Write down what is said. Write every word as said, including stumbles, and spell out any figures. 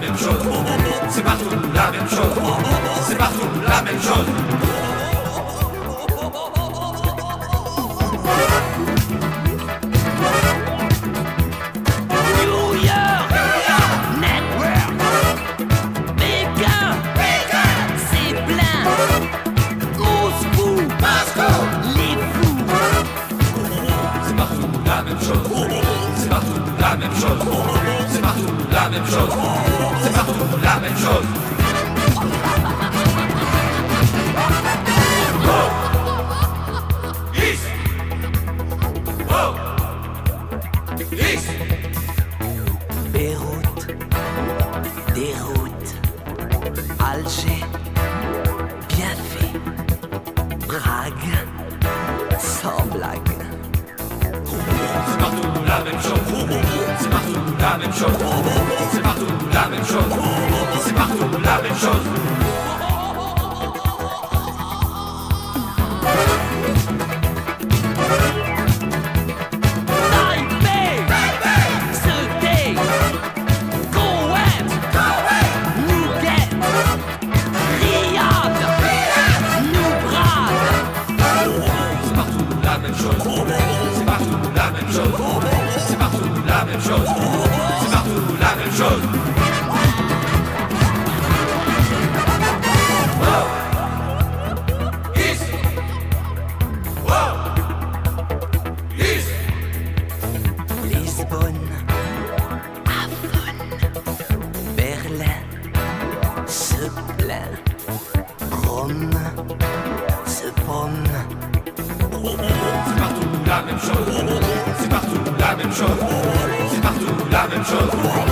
même chose. C'est partout la même chose. C'est partout la même chose. C'est partout la même chose. C'est partout la même chose. C'est partout la même chose. Oh. Is. Oh. Is. Beyrouth, déroute, Alger, bien fait, Prague, sans blague. C'est partout la même chose. C'est partout la même chose. C'est partout la même chose. C'est partout la même chose. C'est partout la même chose. C'est partout la même chose. C'est partout la même chose. Oh. Is. Oh. Is. Lisbonne, Avon, Berlin, se plaint, Rome, se pomme. C'est partout la même chose. C'est partout la même chose. C'est partout la même chose.